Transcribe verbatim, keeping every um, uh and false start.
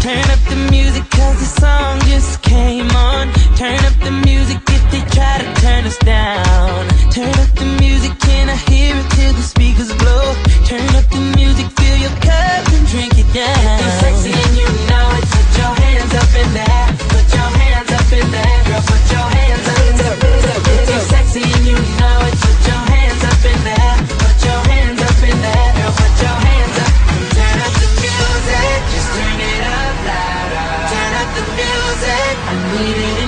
Turn up the music cause the song just came on. Turn up the music if they try to turn us down. Turn up the music, can I hear it till the speakers blow? Turn up the music, fill your cup and drink it down. If you're sexy and you know it, put your hands up in there. Put your hands up in there, girl, put your hands up in there. If you're sexy and you know it, put your hands up in there. Put your hands up in there, girl, put your hands up. Turn up the music, just turn it up louder. Turn up the music, I need it